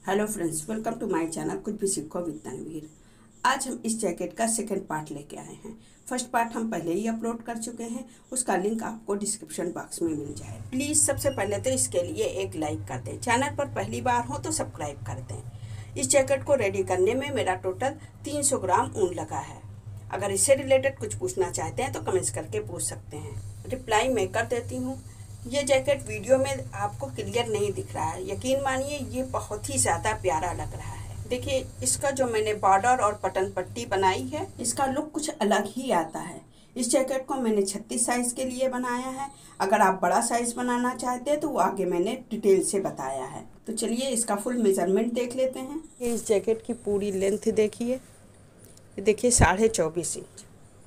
Hello friends, welcome to my channel कुछ भी सीखो विद तनवीर। आज हम इस जैकेट का सेकंड पार्ट लेके आए हैं। फर्स्ट पार्ट हम पहले ही अपलोड कर चुके हैं, उसका लिंक आपको डिस्क्रिप्शन बॉक्स में मिल जाए। प्लीज़ सबसे पहले तो इसके लिए एक लाइक कर दें, चैनल पर पहली बार हो तो सब्सक्राइब कर दें। इस जैकेट को रेडी करने में मेरा टोटल 300 ग्राम ऊन लगा है। अगर इससे रिलेटेड कुछ पूछना चाहते हैं तो कमेंट्स करके पूछ सकते हैं, रिप्लाई मैं कर देती हूँ। ये जैकेट वीडियो में आपको क्लियर नहीं दिख रहा है, यकीन मानिए ये बहुत ही ज़्यादा प्यारा लग रहा है। देखिए इसका जो मैंने बॉर्डर और बटन पट्टी बनाई है, इसका लुक कुछ अलग ही आता है। इस जैकेट को मैंने 36 साइज़ के लिए बनाया है। अगर आप बड़ा साइज़ बनाना चाहते हैं तो वो आगे मैंने डिटेल से बताया है। तो चलिए इसका फुल मेजरमेंट देख लेते हैं। इस जैकेट की पूरी लेंथ देखिए, देखिए 24.5 इंच।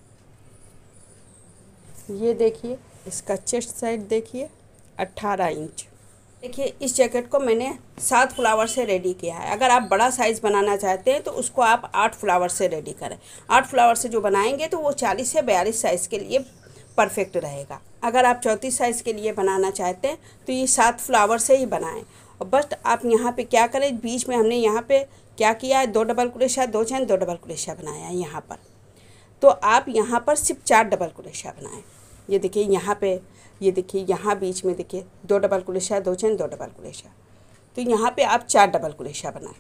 ये देखिए इसका चेस्ट साइड देखिए 18 इंच। देखिए इस जैकेट को मैंने 7 फ्लावर से रेडी किया है। अगर आप बड़ा साइज़ बनाना चाहते हैं तो उसको आप 8 फ्लावर से रेडी करें। 8 फ्लावर से जो बनाएंगे तो वो 40 से 42 साइज़ के लिए परफेक्ट रहेगा। अगर आप 34 साइज़ के लिए बनाना चाहते हैं तो ये 7 फ्लावर से ही बनाएं। और बस आप यहाँ पे क्या करें, बीच में हमने यहाँ पे क्या किया है, 2 double crochet, 2 chain, 2 double crochet बनाया है यहाँ पर। तो आप यहाँ पर सिर्फ 4 डबल क्रोशिया बनाएं। ये देखिए यहाँ पे, ये देखिए यहाँ बीच में देखिए 2 double crochet, 2 chain, 2 double crochet. तो यहाँ पे आप 4 डबल क्रोशिया बनाएं।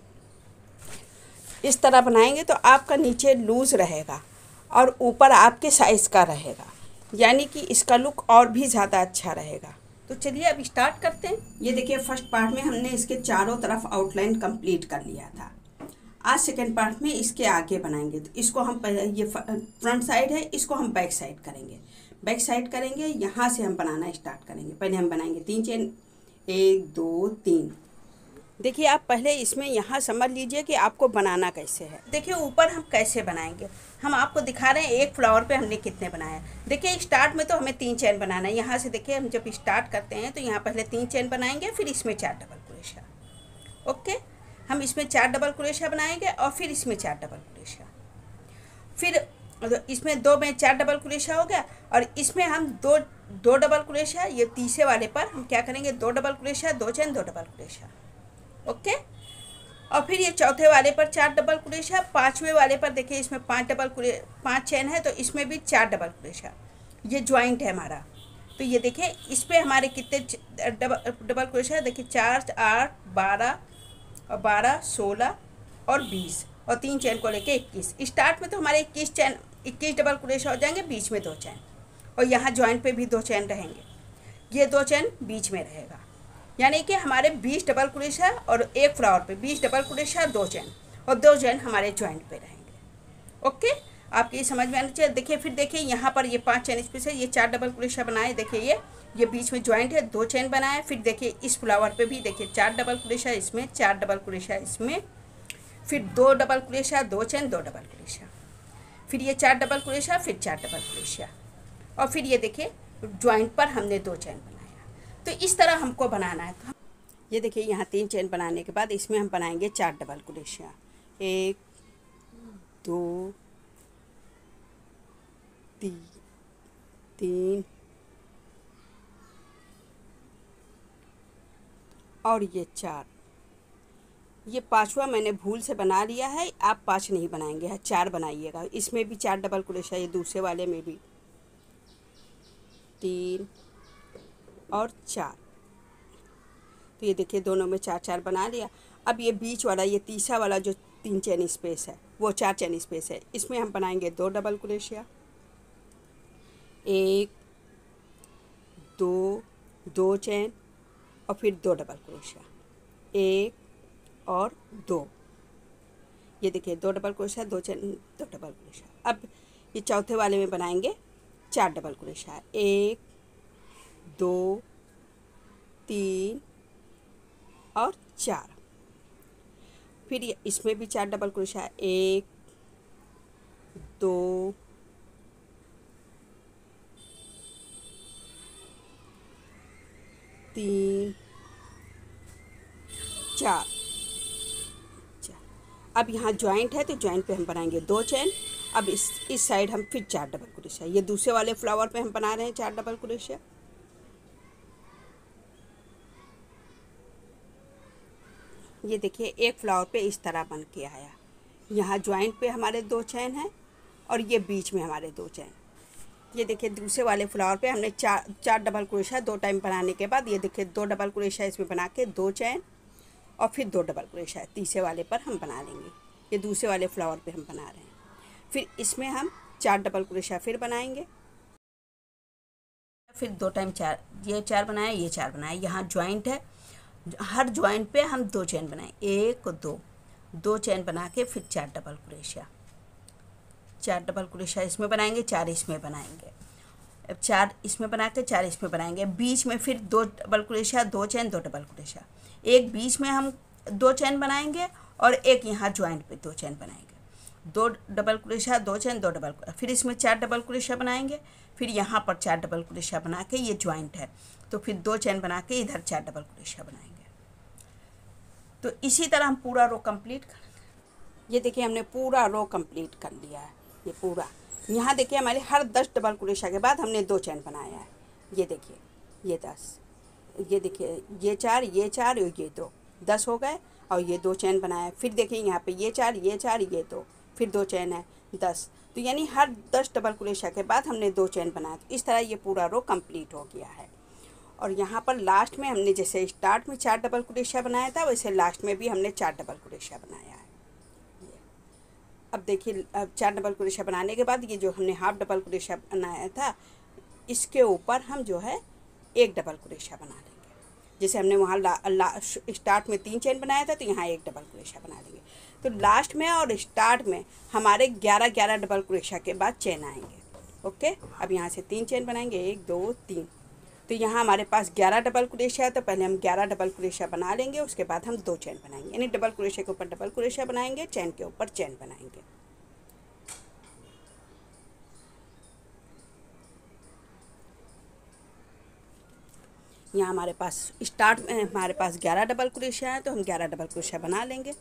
इस तरह बनाएंगे तो आपका नीचे लूज़ रहेगा और ऊपर आपके साइज़ का रहेगा, यानी कि इसका लुक और भी ज़्यादा अच्छा रहेगा। तो चलिए अब स्टार्ट करते हैं। ये देखिए फर्स्ट पार्ट में हमने इसके चारों तरफ आउटलाइन कंप्लीट कर लिया था। आज सेकेंड पार्ट में इसके आगे बनाएंगे। तो इसको हम पहले, ये फ्रंट साइड है, इसको हम बैक साइड करेंगे। बैक साइड करेंगे, यहाँ से हम बनाना स्टार्ट करेंगे। पहले हम बनाएंगे 3 चेन, 1 2 3। देखिए आप पहले इसमें यहाँ समझ लीजिए कि आपको बनाना कैसे है। देखिए ऊपर हम कैसे बनाएंगे, हम आपको दिखा रहे हैं एक फ्लावर पे हमने कितने बनाए। देखिए स्टार्ट में तो हमें 3 चेन बनाना है। यहाँ से देखिए हम जब स्टार्ट करते हैं तो यहाँ पहले 3 चेन बनाएंगे, फिर इसमें 4 डबल क्रोशिया। ओके, हम इसमें 4 डबल क्रोशिया बनाएंगे और फिर इसमें 4 डबल क्रोशिया, फिर इसमें 2 में 4 डबल क्रोशिया हो गया। और इसमें हम दो डबल क्रोशिया, ये तीसरे वाले पर हम क्या करेंगे, 2 double crochet, 2 chain, 2 double crochet. Okay, और फिर ये चौथे वाले पर 4 डबल क्रोशिया। 5वें वाले पर देखिए इसमें 5 चैन है, तो इसमें भी 4 डबल क्रोशिया। ये ज्वाइंट है हमारा। तो ये देखिए इस पर हमारे कितने डबल क्रोशिया, देखिए 4 8 12 और 12 16 और 20 और 3 चैन को लेके 21। स्टार्ट में तो हमारे 21 डबल क्रोशिया हो जाएंगे, बीच में 2 चैन, और यहाँ जॉइंट पे भी 2 चैन रहेंगे। ये 2 चैन बीच में रहेगा, यानी कि हमारे 20 डबल क्रोशिया और एक फ्लावर पे 20 डबल क्रोशिया, 2 चैन, और 2 चैन हमारे जॉइंट पे रहेंगे। ओके, आपकी ये समझ में आना चाहिए। देखिए फिर देखिए यहाँ पर ये 5 चैन स्पेस है, ये 4 डबल क्रोशिया बनाए। देखिए ये बीच में जॉइंट है, 2 चैन बनाए। फिर देखिए इस फ्लावर पे भी देखिए 4 डबल क्रोशिया इसमें, 4 डबल क्रोशिया इसमें, फिर 2 double crochet, 2 chain, 2 double crochet, फिर ये 4 डबल क्रोशिया, फिर 4 डबल क्रोशिया, और फिर ये देखिए जॉइंट पर हमने 2 चैन बनाया। तो इस तरह हमको बनाना है। तो ये देखिए यहाँ 3 चैन बनाने के बाद इसमें हम बनाएंगे 4 डबल क्रोशिया। 1 2 3 और ये 4। ये 5वां मैंने भूल से बना लिया है, आप 5 नहीं बनाएंगे, 4 बनाइएगा। इसमें भी 4 डबल क्रोशिया, ये दूसरे वाले में भी 3 और 4। तो ये देखिए दोनों में 4 4 बना लिया। अब ये बीच वाला, ये तीसरा वाला जो 3 चैन स्पेस है, वो 4 चैन स्पेस है, इसमें हम बनाएंगे 2 डबल क्रोशिया। 1 2 2 चैन और फिर 2 डबल क्रोशिया, 1 और 2। ये देखिए 2 double crochet, 2 chain, 2 double crochet. अब ये चौथे वाले में बनाएंगे 4 डबल क्रोशिया। 1 2 3 और 4। फिर ये इसमें भी 4 डबल क्रोशिया, 1 2 3 4। अब यहाँ जॉइंट है तो जॉइंट पे हम बनाएंगे 2 चैन। अब इस साइड हम फिर 4 डबल क्रोशिया, ये दूसरे वाले फ्लावर पे हम बना रहे हैं 4 डबल क्रोशिया। ये देखिए एक फ्लावर पे इस तरह बन के आया। यहाँ ज्वाइंट पे हमारे 2 चैन हैं और ये बीच में हमारे 2 चैन। ये देखिए दूसरे वाले फ्लावर पे हमने चार डबल क्रोशिया 2 टाइम बनाने के बाद ये देखिए 2 डबल क्रोशिया इसमें बना के 2 चैन और फिर 2 डबल क्रोशिया तीसरे वाले पर हम बना लेंगे। ये दूसरे वाले फ्लावर पे हम बना रहे हैं। फिर इसमें हम 4 डबल क्रोशिया फिर बनाएंगे। फिर 2 टाइम 4, ये 4 बनाए, ये 4 बनाए। यहाँ ज्वाइंट है, हर ज्वाइंट पे हम 2 चैन बनाए, 1 2 चैन बना के फिर 4 डबल क्रोशिया, 4 डबल क्रोशिया इसमें बनाएंगे, 4 इसमें बनाएंगे। अब 4 इसमें बना के 4 इसमें बनाएंगे। बीच में फिर 2 double crochet, 2 chain, 2 double crochet. एक बीच में हम 2 चैन बनाएंगे और एक यहाँ ज्वाइंट पे 2 चैन बनाएंगे। 2 डबल क्रोशिया, 2 चैन, 2 डबल, फिर इसमें 4 डबल क्रोशिया बनाएंगे। फिर यहाँ पर 4 डबल क्रोशिया बना के, ये ज्वाइंट है तो फिर 2 चैन बना के इधर 4 डबल क्रोशिया बनाएंगे। तो इसी तरह हम पूरा रो कंप्लीट करेंगे। ये देखिए हमने पूरा रो कंप्लीट कर लिया है। ये पूरा यहाँ देखिए हमारे हर 10 डबल क्रोशिया के बाद हमने 2 चैन बनाया है। ये देखिए ये 10, ये देखिए ये 4, ये 4 और ये 2, 10 हो गए। और ये 2 चैन बनाया। फिर देखिए यहाँ पे ये 4, ये 4, ये 2, फिर 2 चैन है, 10। तो यानी हर 10 डबल क्रोशिया के बाद हमने 2 चैन बनाया। तो इस तरह ये पूरा रो कंप्लीट हो गया है। और यहाँ पर लास्ट में हमने जैसे स्टार्ट में 4 डबल क्रोशिया बनाया था, वैसे लास्ट में भी हमने 4 डबल क्रोशिया बनाया है। अब देखिए अब 4 डबल क्रोशिया बनाने के बाद ये जो हमने हाफ डबल क्रोशिया बनाया था, इसके ऊपर हम जो है 1 डबल क्रोशिया बना लेंगे। जैसे हमने वहाँ स्टार्ट में 3 चैन बनाया था, तो यहाँ 1 डबल क्रोशिया बना लेंगे। तो लास्ट में और स्टार्ट में हमारे 11 डबल क्रोशिया के बाद चैन आएंगे। ओके, अब यहाँ से 3 चैन बनाएंगे, 1 2 3। तो यहाँ हमारे पास 11 डबल क्रोशिया है, तो पहले हम 11 डबल क्रोशिया बना लेंगे, उसके बाद हम 2 चैन बनाएंगे। यानी डबल क्रोशिया के ऊपर डबल क्रोशिया बनाएंगे, चैन के ऊपर चैन बनाएंगे। यहाँ हमारे पास स्टार्ट में हमारे पास 11 डबल क्रोशिया है, तो हम 11 डबल क्रोशिया बना लेंगे।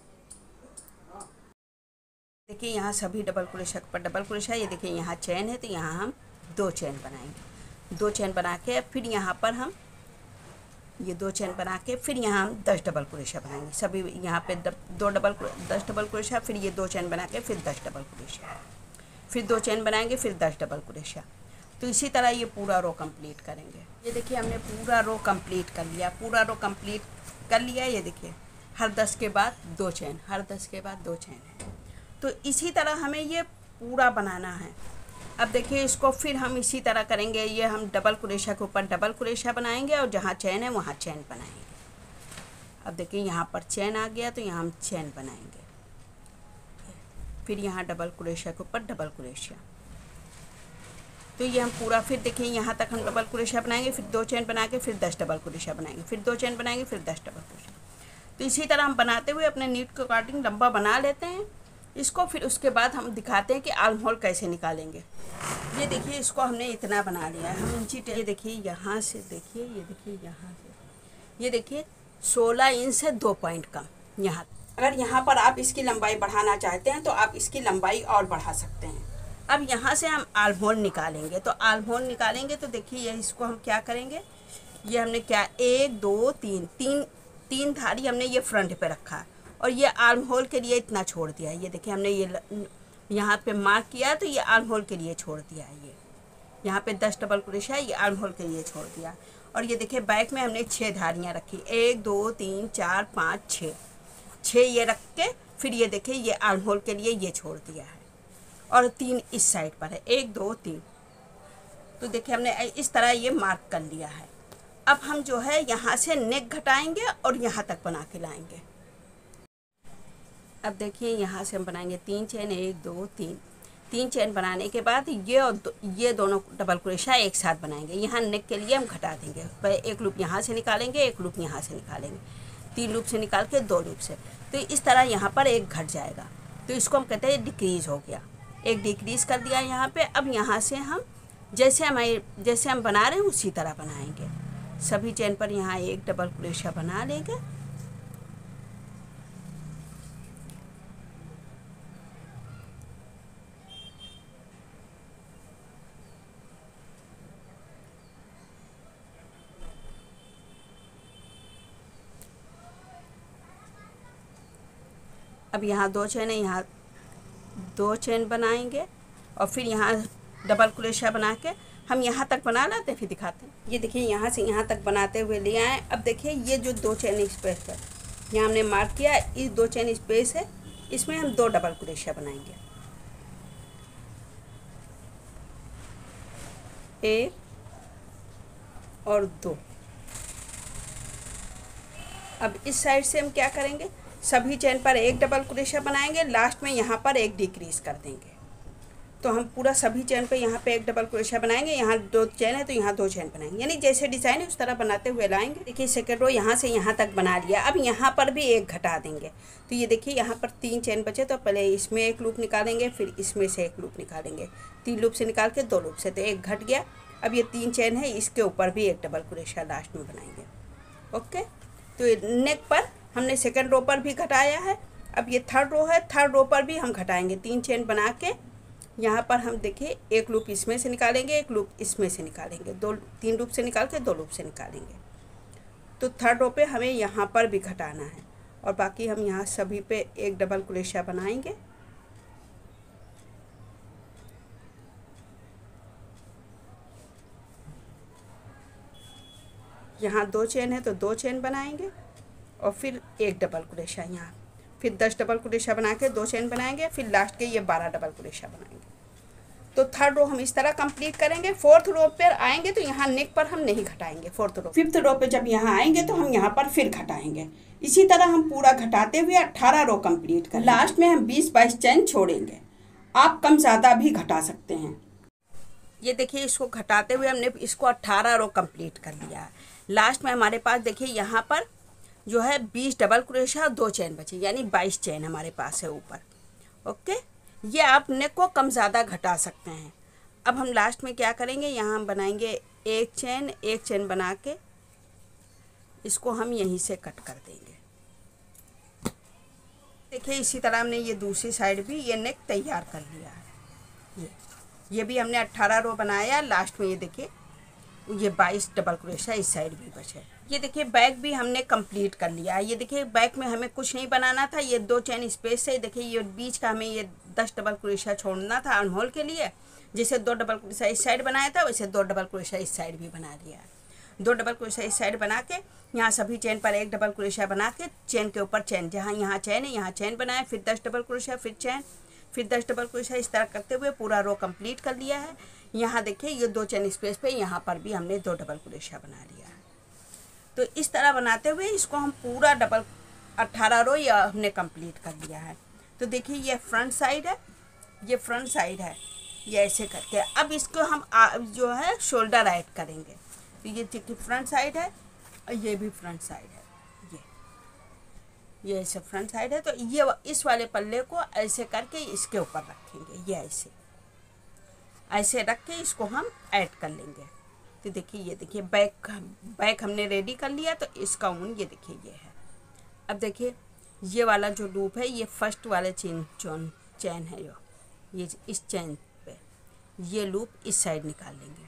देखिए यहाँ सभी डबल क्रोशिया पर डबल क्रोशिया। ये देखिए यहाँ चैन है, तो यहाँ हम 2 चैन बनाएंगे। 2 चैन बना के फिर यहाँ पर हम ये 2 चैन बना के फिर यहाँ हम 10 डबल क्रोशिया बनाएंगे। सभी यहाँ पे 10 डबल क्रोशिया, फिर ये 2 चैन बना के फिर 10 डबल क्रोशिया, फिर 2 चैन बनाएंगे, फिर 10 डबल क्रोशिया। तो इसी तरह ये पूरा रो कंप्लीट करेंगे। ये देखिए हमने पूरा रो कंप्लीट कर लिया, पूरा रो कंप्लीट कर लिया। ये देखिए हर 10 के बाद 2 चैन, हर 10 के बाद 2 चैन है। तो इसी तरह हमें ये पूरा बनाना है। अब देखिए इसको फिर हम इसी तरह करेंगे। ये हम डबल क्रोशिया के ऊपर डबल क्रोशिया बनाएंगे और जहाँ चैन है वहाँ चैन बनाएंगे। अब देखिए यहाँ पर चैन आ गया, तो यहाँ हम चैन बनाएंगे। फिर यहाँ डबल क्रोशिया के ऊपर डबल क्रोशिया। तो ये हम पूरा फिर देखिए यहाँ तक हम डबल क्रोशिया बनाएंगे, फिर 2 चैन बना के फिर 10 डबल क्रोशिया बनाएंगे, फिर 2 चैन बनाएंगे, फिर 10 डबल क्रोशिया। तो इसी तरह हम बनाते हुए अपने नीट के अकॉर्डिंग लंबा बना लेते हैं इसको। फिर उसके बाद हम दिखाते हैं कि आर्म होल कैसे निकालेंगे। ये देखिए इसको हमने इतना बना लिया है। हम इंची ये देखिए यहाँ से देखिए, ये देखिए यहाँ से, ये देखिए 16 इंच से 2 पॉइंट कम यहाँ। अगर यहाँ पर आप इसकी लंबाई बढ़ाना चाहते हैं तो आप इसकी लंबाई और बढ़ा सकते हैं। अब यहाँ से हम आर्म होल निकालेंगे। तो आर्म होल निकालेंगे तो देखिए ये इसको हम क्या करेंगे, ये हमने क्या 1 2 3 तीन धारी हमने ये फ्रंट पे रखा है और ये आर्म होल के लिए इतना छोड़ दिया है। ये देखिए हमने ये यहाँ पे मार्क किया, तो ये आर्म होल के लिए छोड़ दिया है। ये यहाँ पे 10 डबल क्रोशिया ये आर्म होल के लिए छोड़ दिया। और ये देखिए बैक में हमने 6 धारियाँ रखी, 1 2 3 4 5 6 ये रख के फिर ये देखिए ये आर्म होल के लिए ये छोड़ दिया है। और 3 इस साइड पर है, 1 2 3। तो देखिए हमने इस तरह ये मार्क कर लिया है। अब हम जो है यहाँ से नेक घटाएंगे और यहाँ तक बना के लाएंगे। अब देखिए यहाँ से हम बनाएंगे 3 चैन, 1 2 3 चैन बनाने के बाद ये दोनों डबल क्रोशिया एक साथ बनाएंगे। यहाँ नेक के लिए हम घटा देंगे। पहले एक लूप यहाँ से निकालेंगे, एक लूप यहाँ से निकालेंगे, 3 लूप से निकाल के 2 लूप से। तो इस तरह यहाँ पर एक घट जाएगा। तो इसको हम कहते हैं डिक्रीज़ हो गया, एक डिक्रीज़ कर दिया यहाँ पे। अब यहाँ से हम जैसे हम बना रहे हैं उसी तरह बनाएंगे। सभी चैन पर यहाँ एक डबल क्रोशिया बना लेंगे। अब यहाँ 2 चेन है, यहाँ 2 चेन बनाएंगे और फिर यहाँ डबल क्रोशिया बना के हम यहाँ तक बना लाते हैं, फिर दिखाते हैं। ये देखिए यहाँ से यहाँ तक बनाते हुए ले आए। अब देखिए ये जो 2 चेन स्पेस है, यहाँ हमने मार्क किया, इस 2 चेन स्पेस है, इसमें हम 2 डबल क्रोशिया बनाएंगे। 1 और 2। अब इस साइड से हम क्या करेंगे, सभी चेन पर 1 डबल क्रोशिया बनाएंगे, लास्ट में यहाँ पर 1 डिक्रीज कर देंगे। तो हम पूरा सभी चेन पे यहाँ पे 1 डबल क्रोशिया बनाएंगे। यहाँ 2 चेन है तो यहाँ 2 चेन बनाएंगे, यानी जैसे डिज़ाइन है उस तरह बनाते हुए लाएंगे। देखिए सेकंड रो यहाँ से यहाँ तक बना लिया। अब यहाँ पर भी 1 घटा देंगे। तो ये देखिए यहाँ पर 3 चेन बचे, तो पहले इसमें 1 लूप निकालेंगे, फिर इसमें से 1 लूप निकालेंगे। 3 लूप से निकाल के 2 लूप से, तो 1 घट गया। अब ये 3 चेन है, इसके ऊपर भी 1 डबल क्रोशिया लास्ट में बनाएंगे। ओके, तो नेक पर हमने सेकंड रो पर भी घटाया है। अब ये थर्ड रो है, थर्ड रो पर भी हम घटाएंगे। 3 चेन बना के यहाँ पर हम देखिए 1 लूप इसमें से निकालेंगे, 1 लूप इसमें से निकालेंगे, 3 लूप से निकाल के 2 लूप से निकालेंगे। तो थर्ड रो पे हमें यहाँ पर भी घटाना है और बाकी हम यहाँ सभी पे 1 डबल क्रोशिया बनाएंगे। यहाँ 2 चेन है तो 2 चेन बनाएंगे और फिर 1 डबल क्रोशिया यहाँ, फिर 10 डबल क्रोशिया बना के 2 चेन बनाएंगे, फिर लास्ट के ये 12 डबल क्रोशिया बनाएंगे। तो थर्ड रो हम इस तरह कंप्लीट करेंगे। फोर्थ रो पर आएंगे तो यहाँ नेक पर हम नहीं घटाएंगे। फोर्थ रो, फिफ्थ रो पे जब यहाँ आएंगे तो हम यहाँ पर फिर घटाएंगे। इसी तरह हम पूरा घटाते हुए 18 रो कंप्लीट करेंगे। लास्ट में हम 20-22 चेन छोड़ेंगे। आप कम ज़्यादा भी घटा सकते हैं। ये देखिए इसको घटाते हुए हमने इसको 18 रो कंप्लीट कर लिया है। लास्ट में हमारे पास देखिए यहाँ पर जो है 20 डबल क्रोशिया और 2 चेन बचे, यानी 22 चेन हमारे पास है ऊपर। ओके, ये आप नेक को कम ज़्यादा घटा सकते हैं। अब हम लास्ट में क्या करेंगे, यहाँ हम बनाएंगे 1 चेन बना के इसको हम यहीं से कट कर देंगे। देखिए इसी तरह हमने ये दूसरी साइड भी ये नेक तैयार कर लिया है। ये भी हमने 18 रो बनाया। लास्ट में ये देखिए ये 22 डबल क्रोशिया इस साइड भी बचे। ये देखिए बैक भी हमने कंप्लीट कर लिया है। ये देखिए बैक में हमें कुछ नहीं बनाना था, ये 2 चेन स्पेस से देखिए ये बीच का हमें ये 10 डबल क्रोशिया छोड़ना था आर्म होल के लिए। जैसे 2 डबल क्रोशिया इस साइड बनाया था वैसे 2 डबल क्रोशिया इस साइड भी बना लिया है। 2 डबल क्रोशिया इस साइड बना के यहाँ सभी चेन पर 1 डबल क्रोशिया बना के चेन के ऊपर चेन, जहाँ यहाँ चेन है यहाँ चेन बनाए, फिर 10 डबल क्रोशिया, फिर चेन, फिर 10 डबल क्रोशिया, इस तरह करते हुए पूरा रो कंप्लीट कर लिया है। यहाँ देखिए ये 2 चेन स्पेस पे यहाँ पर भी हमने 2 डबल क्रोशिया बना लिया है। तो इस तरह बनाते हुए इसको हम पूरा 18 रो या हमने कंप्लीट कर लिया है। तो देखिए ये फ्रंट साइड है, ये फ्रंट साइड है, ये ऐसे करके। अब इसको हम जो है शोल्डर ऐड करेंगे। तो ये देखिए फ्रंट साइड है और ये भी फ्रंट साइड है, ये ऐसे फ्रंट साइड है। तो ये इस वाले पल्ले को ऐसे करके इसके ऊपर रखेंगे, ये ऐसे रख के इसको हम ऐड कर लेंगे। तो देखिए ये देखिए बैक हमने रेडी कर लिया। तो इसका ऊन ये देखिए ये है। अब देखिए ये वाला जो लूप है ये फर्स्ट वाले चेन है, ये इस चेन पे ये लूप इस साइड निकाल लेंगे।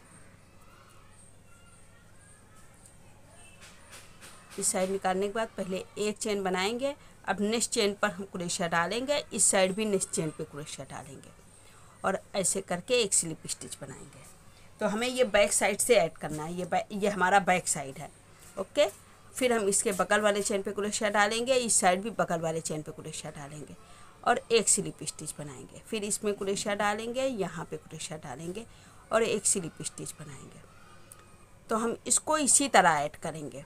इस साइड निकालने के बाद पहले 1 चेन बनाएंगे। अब नेक्स्ट चेन पर हम क्रोशिया डालेंगे, इस साइड भी नेक्स्ट चेन पे क्रोशिया डालेंगे और ऐसे करके एक स्लिप स्टिच बनाएंगे। तो हमें ये बैक साइड से ऐड करना है, ये हमारा बैक साइड है। ओके, फिर हम इसके बगल वाले चेन पे क्रोशिया डालेंगे, इस साइड भी बगल वाले चेन पे क्रोशिया डालेंगे और एक स्लिप स्टिच बनाएंगे। फिर इसमें क्रोशिया डालेंगे, यहाँ पे क्रोशिया डालेंगे और एक स्लिप स्टिच बनाएंगे। तो हम इसको इसी तरह ऐड करेंगे।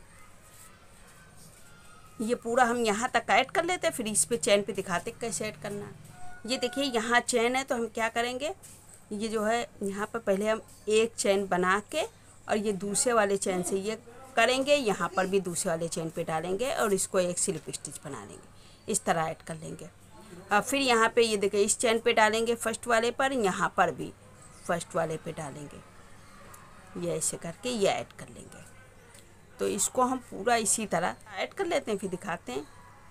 ये पूरा हम यहाँ तक ऐड कर लेते हैं, फिर इस पे चेन पे दिखाते कैसे ऐड करना है। ये देखिए यहाँ चेन है तो हम क्या करेंगे, ये जो है यहाँ पर पहले हम 1 चेन बना के और ये दूसरे वाले चेन से ये करेंगे, यहाँ पर भी दूसरे वाले चेन पे डालेंगे और इसको एक स्लिप स्टिच बना लेंगे। इस तरह ऐड कर लेंगे। अब फिर यहाँ पे ये देखिए इस चेन पे डालेंगे फर्स्ट वाले पर, यहाँ पर भी फर्स्ट वाले पे डालेंगे, ये ऐसे करके ये ऐड कर लेंगे। तो इसको हम पूरा इसी तरह ऐड कर लेते हैं, फिर दिखाते हैं।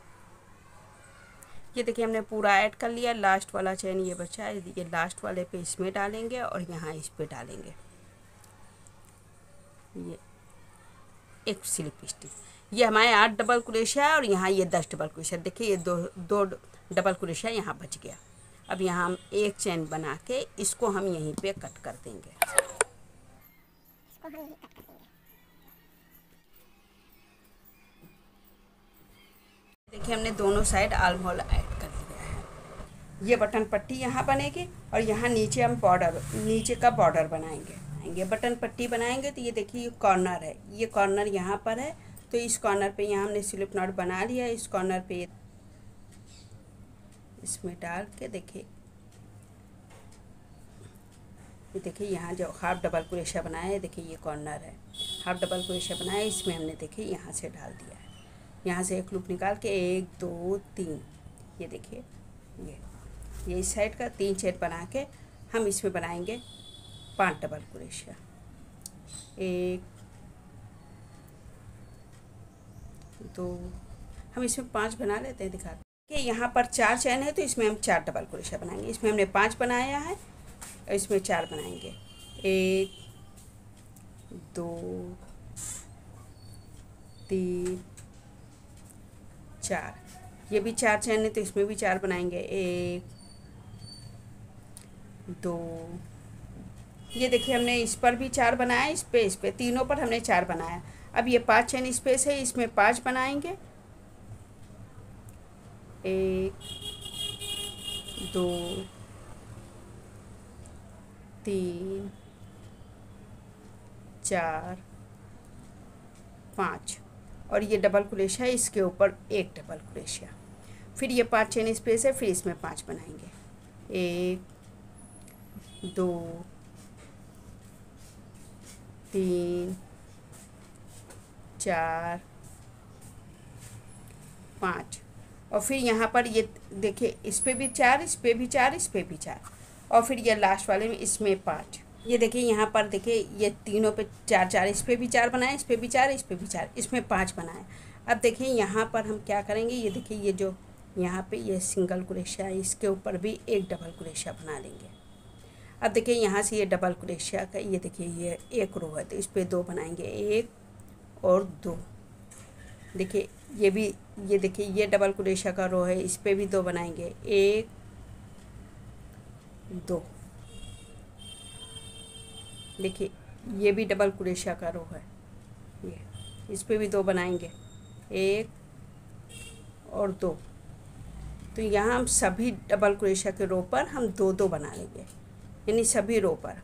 ये देखिए हमने पूरा ऐड कर लिया। लास्ट वाला चेन ये बचा है, ये लास्ट वाले पे इसमें डालेंगे और यहाँ इस पे डालेंगे ये एक स्लिप स्टिच। ये हमारे 8 डबल क्रोशिया है और यहाँ ये 10 डबल क्रोशिया। देखिए ये दो डबल क्रोशिया यहाँ बच गया। अब यहाँ हम एक चेन बना के इसको हम यहीं पे कट कर देंगे। देखिए हमने दोनों साइड आर्म होल ऐड कर दिया है। ये बटन पट्टी यहाँ बनेगी और यहाँ नीचे हम बॉर्डर, नीचे का बॉर्डर बनाएंगे। बटन पट्टी बनाएंगे तो ये देखिए ये कॉर्नर है, ये कॉर्नर यहाँ पर है, तो इस कॉर्नर पे यहाँ हमने स्लिप नॉट बना लिया। इस कॉर्नर पे इसमें डाल के देखिए, ये देखिए यहाँ जो हाफ डबल क्रोशिया बनाया है, देखिए ये कॉर्नर है, हाफ डबल क्रोशिया बनाया है, इसमें हमने देखिए यहाँ से डाल दिया है। यहाँ से एक लूप निकाल के 1 2 3, ये देखिए ये इस साइड का 3 चेन बना के हम इसमें बनाएंगे 5 डबल क्रोशिया। 1 2, हम इसमें 5 बना लेते हैं, दिखाते हैं कि यहाँ पर 4 चेन है तो इसमें हम 4 डबल क्रोशिया बनाएंगे। इसमें हमने 5 बनाया है और इसमें 4 बनाएंगे। 1 2 3 4, ये भी 4 चेन है तो इसमें भी 4 बनाएंगे। 1 2, ये देखिए हमने इस पर भी 4 बनाया, इस पे तीनों पर हमने 4 बनाया। अब ये 5 चेन स्पेस है, इसमें 5 बनाएंगे। 1 2 3 4 5, और ये डबल क्रोशिया है, इसके ऊपर 1 डबल क्रोशिया। फिर ये 5 चेन स्पेस है, फिर इसमें 5 बनाएंगे। 1 2 3 4 5, और फिर यहाँ पर ये देखिए इस पे भी 4, इस पे भी 4, इस पे भी 4, और फिर ये लास्ट वाले में इसमें 5। ये देखिए यहाँ पर देखिए ये तीनों पे 4 4, इस पे भी 4 बनाए, इस पे भी 4, इस पे भी 4, इसमें 5 बनाए। अब देखिए यहाँ पर हम क्या करेंगे, ये देखिए ये जो यहाँ पे ये सिंगल क्रोशिया है, इसके ऊपर भी 1 डबल क्रोशिया बना लेंगे। अब देखिए यहाँ से ये डबल क्रोशिया का ये देखिए ये 1 रो है तो इस पर 2 बनाएंगे, 1 और 2। देखिए ये भी, ये देखिए ये डबल क्रोशिया का रो है, इस पर भी 2 बनाएंगे, 1 2। देखिए ये भी डबल क्रोशिया का रो है, ये इस पे भी 2 बनाएंगे, 1 और 2। तो यहाँ हम सभी डबल क्रोशिया के रो पर हम 2 2 बना लेंगे, यानी सभी रो पर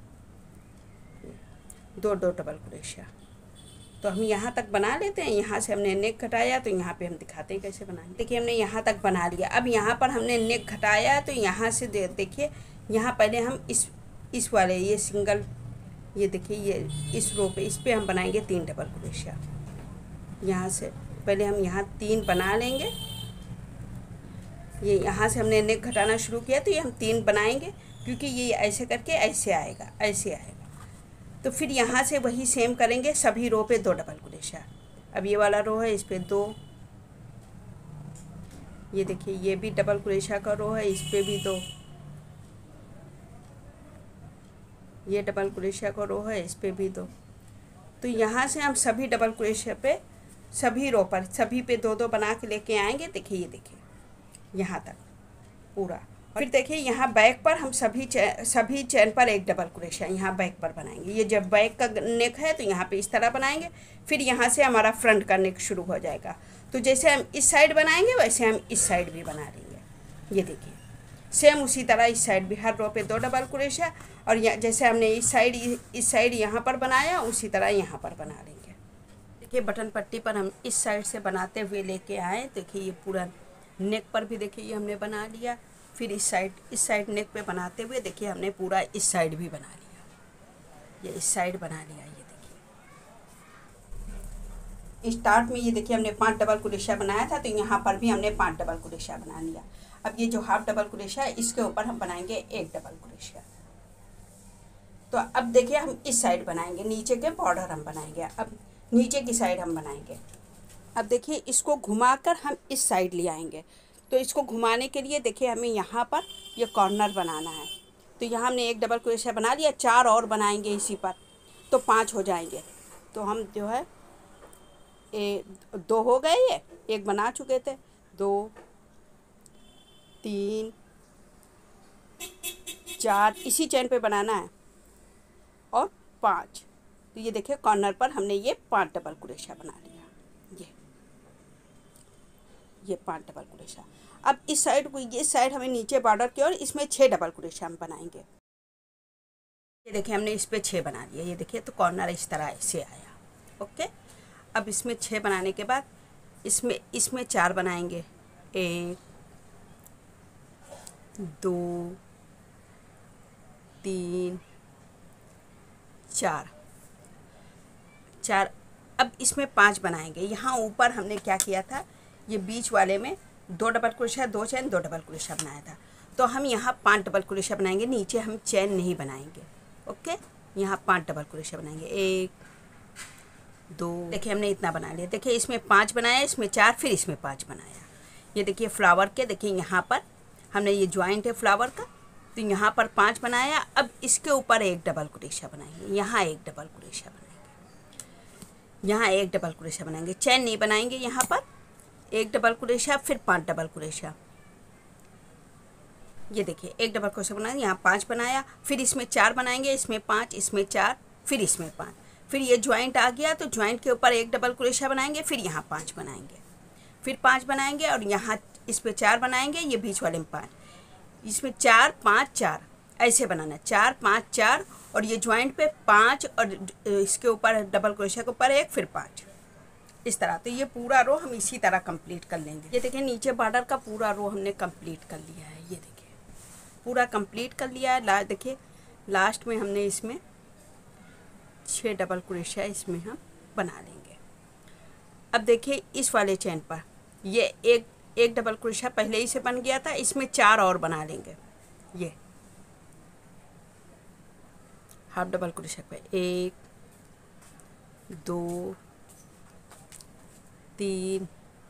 2 2 डबल क्रोशिया। तो हम यहाँ तक बना लेते हैं। यहाँ से हमने नेक घटाया तो यहाँ पे हम दिखाते हैं कैसे बनाएंगे। देखिए हमने यहाँ तक बना लिया। अब यहाँ पर हमने नेक घटाया तो यहाँ से देखिए यहाँ पहले हम इस वाले ये सिंगल, ये देखिए ये इस रो पे, इस पे हम बनाएंगे 3 डबल क्रोशिया। यहाँ से पहले हम यहाँ 3 बना लेंगे। ये यहाँ से हमने नेक घटाना शुरू किया तो ये हम 3 बनाएंगे, क्योंकि ये ऐसे करके ऐसे आएगा, ऐसे आएगा। तो फिर यहाँ से वही सेम करेंगे, सभी रो पे 2 डबल क्रोशिया। अब ये वाला रो है, इस पे 2, ये देखिए ये भी डबल क्रोशिया का रो है, इस पे भी 2, ये डबल क्रोशिया का रो है, इस पे भी 2। तो यहाँ से हम सभी डबल क्रोशिया पे, सभी रो पर, सभी पे 2 2 बना के लेके आएंगे। देखिए ये देखिए यहाँ तक पूरा। फिर देखिए यहाँ बैक पर हम सभी चेन पर 1 डबल क्रोशिया यहाँ बैक पर बनाएंगे। ये जब बैक का नेक है तो यहाँ पे इस तरह बनाएंगे। फिर यहाँ से हमारा फ्रंट का नेक शुरू हो जाएगा। तो जैसे हम इस साइड बनाएंगे वैसे हम इस साइड भी बना लेंगे। ये देखिए सेम उसी तरह इस साइड भी हर रो पे 2 डबल क्रोशिया, और जैसे हमने इस साइड यहाँ पर बनाया उसी तरह यहाँ पर बना लेंगे। देखिए बटन पट्टी पर हम इस साइड से बनाते हुए लेके आए। देखिए ये पूरा नेक पर भी देखिए ये हमने बना लिया। फिर इस साइड नेक पे बनाते हुए देखिए हमने पूरा इस साइड भी बना लिया। ये इस साइड बना लिया। ये देखिए स्टार्ट में ये देखिए हमने 5 डबल क्रोशिया बनाया था, तो यहाँ पर भी हमने 5 डबल क्रोशिया बना लिया। अब ये जो हाफ डबल क्रोशिया है इसके ऊपर हम बनाएंगे 1 डबल क्रोशिया। तो अब देखिए हम इस साइड बनाएंगे, नीचे के बॉर्डर हम बनाएंगे। अब नीचे की साइड हम बनाएंगे। अब देखिए इसको घुमाकर हम इस साइड ले आएंगे। तो इसको घुमाने के लिए देखिए हमें यहाँ पर ये कॉर्नर बनाना है। तो यहाँ हमने 1 डबल क्रोशिया बना लिया, 4 और बनाएंगे इसी पर, तो 5 हो जाएंगे। तो हम जो है दो हो गए, ये एक बना चुके थे, 2 3 4 इसी चेन पे बनाना है, और 5। तो ये देखिए कॉर्नर पर हमने ये 5 डबल क्रोशा बना लिया। ये 5 डबल क्रोशा। अब इस साइड को, ये साइड हमें नीचे बॉर्डर की ओर, इसमें 6 डबल क्रोशा हम बनाएंगे। ये देखिए हमने इस पे 6 बना लिया। ये देखिए तो कॉर्नर इस तरह ऐसे आया। ओके, अब इसमें 6 बनाने के बाद इसमें 4 बनाएंगे। 1 2 3 4। अब इसमें 5 बनाएंगे। यहाँ ऊपर हमने क्या किया था, ये बीच वाले में 2 double crochet, 2 chain, 2 double crochet बनाया था। तो हम यहाँ 5 डबल क्रोशा बनाएंगे, नीचे हम चैन नहीं बनाएंगे। ओके, यहाँ 5 डबल क्रोशा बनाएंगे। 1 2, देखिए हमने इतना बना लिया। देखिए इसमें 5 बनाया, इसमें 4, फिर इसमें 5 बनाया। ये देखिए फ्लावर के, देखिए यहाँ पर हमने ये ज्वाइंट है फ्लावर का, तो यहाँ पर 5 बनाया। अब इसके ऊपर 1 डबल क्रोशा बनाएंगे, यहाँ 1 डबल क्रोशा बनाएंगे, यहाँ 1 डबल क्रोशा बनाएंगे। चैन नहीं बनाएंगे, यहाँ पर 1 डबल क्रोशा, फिर 5 डबल क्रोशा। ये देखिए 1 डबल क्रोशा बनाएंगे, यहाँ 5 बनाया, फिर इसमें 4 बनाएंगे, इसमें 5, इसमें 4, फिर इसमें 5। फिर ये ज्वाइंट आ गया, तो ज्वाइंट के ऊपर 1 डबल क्रोशा बनाएंगे, फिर यहाँ 5 बनाएंगे, फिर 5 बनाएंगे, और यहाँ इस पर 4 बनाएंगे, ये बीच वाले में 5, इसमें 4 5 4 ऐसे बनाना, 4 5 4, और ये ज्वाइंट पे 5, और इसके ऊपर डबल क्रोशा के ऊपर 1, फिर 5, इस तरह। तो ये पूरा रो हम इसी तरह कंप्लीट कर लेंगे। ये देखिए नीचे बॉर्डर का पूरा रो हमने कंप्लीट कर लिया है। ये देखिए पूरा कंप्लीट कर लिया है। देखिए लास्ट में हमने इसमें 6 डबल क्रोशा इसमें हम बना लेंगे। अब देखिए इस वाले चैन पर ये एक डबल क्रोशा पहले ही से बन गया था, इसमें 4 और बना लेंगे। ये हाफ डबल क्रोशा पे 1 2 3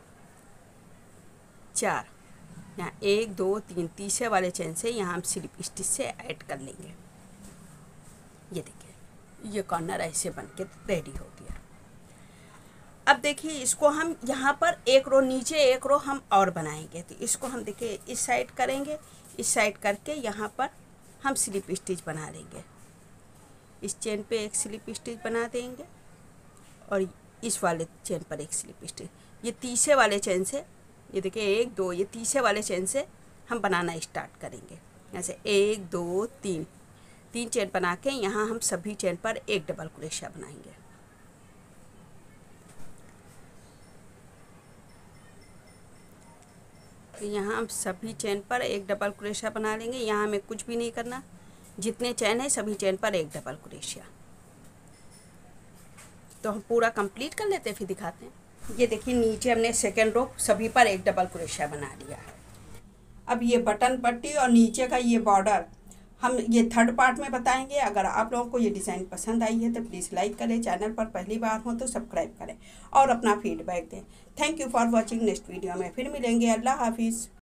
4, यहाँ 1 2 3, तीसरे वाले चैन से यहाँ हम स्लिप स्टिच से ऐड कर लेंगे। ये देखिए ये कॉर्नर ऐसे बन के रेडी हो गया। अब देखिए इसको हम यहाँ पर 1 रो नीचे, 1 रो हम और बनाएंगे। तो इसको हम देखिए इस साइड करेंगे, इस साइड करके यहाँ पर हम स्लिप स्टिच बना लेंगे। इस चेन पे 1 स्लिप स्टिच बना देंगे, और इस वाले चेन पर 1 स्लिप स्टिच। ये तीसरे वाले चेन से, ये देखिए 1 2, ये तीसरे वाले चेन से हम बनाना स्टार्ट करेंगे। ऐसे 1 2 3 चेन बना के यहाँ हम सभी चेन पर 1 डबल क्रोशा बनाएंगे। तो यहाँ हम सभी चेन पर 1 डबल क्रोशा बना लेंगे। यहाँ हमें कुछ भी नहीं करना, जितने चेन है सभी चेन पर 1 डबल क्रोशा। तो हम पूरा कंप्लीट कर लेते हैं, फिर दिखाते हैं। ये देखिए नीचे हमने सेकेंड रो सभी पर 1 डबल क्रोशा बना लिया है। अब ये बटन पट्टी और नीचे का ये बॉर्डर हम ये थर्ड पार्ट में बताएंगे। अगर आप लोगों को ये डिज़ाइन पसंद आई है तो प्लीज़ लाइक करें, चैनल पर पहली बार हो तो सब्सक्राइब करें और अपना फीडबैक दें। Thank you for watching. Next video में फिर मिलेंगे। अल्लाह हाफिज़।